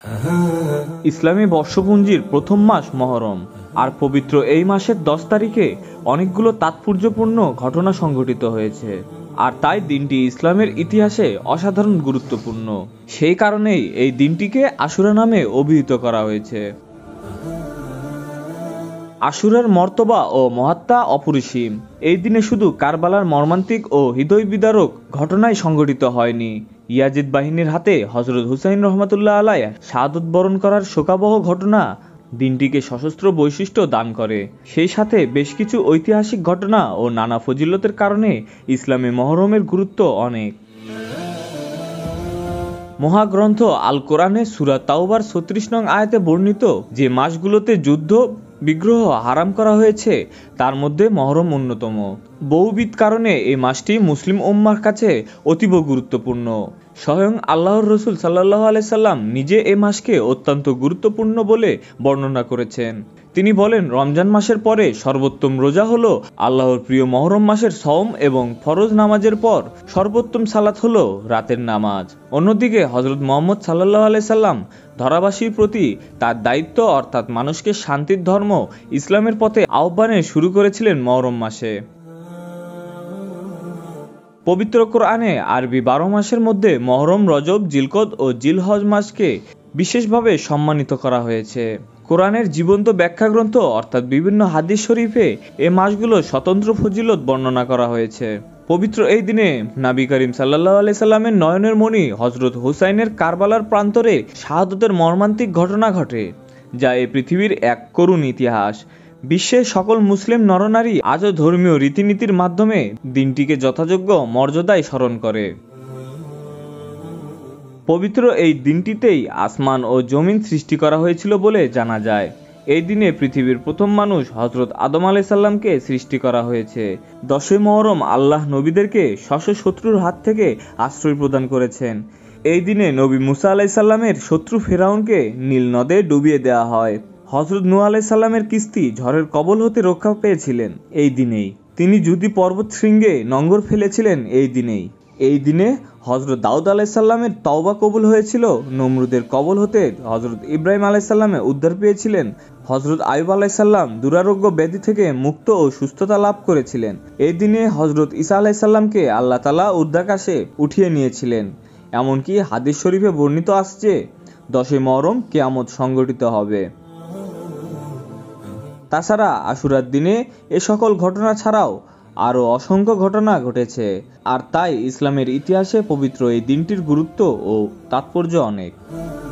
ইসলামী বর্ষপঞ্জির প্রথম মাস মহরম, আর পবিত্র এই মাসের 10 তারিখে অনেকগুলো তাৎপর্যপূর্ণ ঘটনা সংঘটিত হয়েছে, আর তাই দিনটি ইসলামের ইতিহাসে অসাধারণ গুরুত্বপূর্ণ। সেই কারণেই এই দিনটিকে আশুরা নামে অভিহিত করা হয়েছে। আশুরার মর্তবা ও মহাত্মা অপরিসীম। এই দিনে শুধু কারবালার মর্মান্তিক ও হৃদয় বিদারক ঘটনাই সংঘটিত হয়নি, ইয়াজিদ বাহিনীর হাতে হজরত হুসাইন রহমতুল্লাহ আলাই শাহাদত বরণ করার শোকাবহ ঘটনা দিনটিকে সশস্ত্র বৈশিষ্ট্য দান করে। সেই সাথে বেশ কিছু ঐতিহাসিক ঘটনা ও নানা ফজিলতের কারণে ইসলামে মহরমের গুরুত্ব অনেক। মহাগ্রন্থ আল কোরআনে সূরা তাওবার 36 নং আয়াতে বর্ণিত যে মাসগুলোতে যুদ্ধ বিগ্রহ হারাম করা হয়েছে তার মধ্যে মহরম অন্যতম। বহুবিধ কারণে এই মাসটি মুসলিম উম্মার কাছে অতীব গুরুত্বপূর্ণ। স্বয়ং আল্লাহর রসুল সাল্লাল্লাহু আলাইহি সাল্লাম নিজে এই মাসকে অত্যন্ত গুরুত্বপূর্ণ বলে বর্ণনা করেছেন। তিনি বলেন, রমজান মাসের পরে সর্বোত্তম রোজা হলো আল্লাহর প্রিয় মহরম মাসের সওম এবং ফরজ নামাজের পর সর্বোত্তম সালাত হলো রাতের নামাজ। অন্যদিকে হযরত মুহাম্মদ সাল্লাল্লাহু আলাইহি সাল্লাম ধরাবাসীর প্রতি তার দায়িত্ব অর্থাৎ মানুষকে শান্তির ধর্ম ইসলামের পথে আহ্বানে শুরু করেছিলেন মহরম মাসে। পবিত্র কোরআনে আরবি 12 মাসের মধ্যে মহরম, রজব, জিলকদ ও জিলহজ মাসকে বিশেষভাবে সম্মানিত করা হয়েছে। কোরআনের জীবন্ত ব্যাখ্যা গ্রন্থ অর্থাৎ বিভিন্ন হাদিস শরীফে এ মাসগুলো স্বতন্ত্র ফজিলত বর্ণনা করা হয়েছে। পবিত্র এই দিনে নবী করিম সাল্লাল্লাহু আলাইহি সাল্লামের নয়নের মণি হযরত হুসাইনের কারবালার প্রান্তরে শাহাদতের মর্মান্তিক ঘটনা ঘটে, যা এই পৃথিবীর এক করুণ ইতিহাস। বিশ্বের সকল মুসলিম নরনারী আজও ধর্মীয় রীতিনীতির মাধ্যমে দিনটিকে যথাযোগ্য মর্যাদায় স্মরণ করে। পবিত্র এই দিনটিতেই আসমান ও জমিন সৃষ্টি করা হয়েছিল বলে জানা যায়। এই দিনে পৃথিবীর প্রথম মানুষ হযরত আদম আলাইহিস সালামকে সৃষ্টি করা হয়েছে। 10ই মুহররম আল্লাহ নবীদেরকে শত্রুর হাত থেকে আশ্রয় প্রদান করেছেন। এই দিনে নবী মুসা আলাইহিস সালামের শত্রু ফেরাউনকে নীল নদে ডুবিয়ে দেওয়া হয়। হযরত নূহ আলাইহিস সালামের কিস্তি ঝড়ের কবল হতে রক্ষা পেয়েছিলেন এই দিনেই। তিনি জুদি পর্বত শৃঙ্গে নোঙর ফেলেছিলেন এই দিনেই। এই দিনে হযরত দাউদ আলাইহিস সালামের তওবা কবুল হয়েছিল। নমরুদের কবল হতে হযরত ইব্রাহিম আলাইহিস সালামে উদ্ধার পেয়েছিলেন। হযরত আইয়ুব আলাইহিস সালাম দুরারোগ্য ব্যাধি থেকে মুক্ত ও সুস্থতা লাভ করেছিলেন। এই দিনে হযরত ঈসা আলাইহিস সালামকে আল্লাহ তাআলা ঊর্ধ্বাকাশে উঠিয়ে নিয়েছিলেন। এমনকি হাদিস শরীফে বর্ণিত আসছে 10ই মুহররম কিয়ামত সংঘটিত হবে। তাছাড়া আশুরার দিনে এ সকল ঘটনা ছাড়াও আরও অসংখ্য ঘটনা ঘটেছে, আর তাই ইসলামের ইতিহাসে পবিত্র এই দিনটির গুরুত্ব ও তাৎপর্য অনেক।